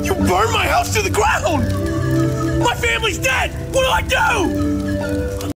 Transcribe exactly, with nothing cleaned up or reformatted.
You burned my house to the ground! My family's dead! What do I do?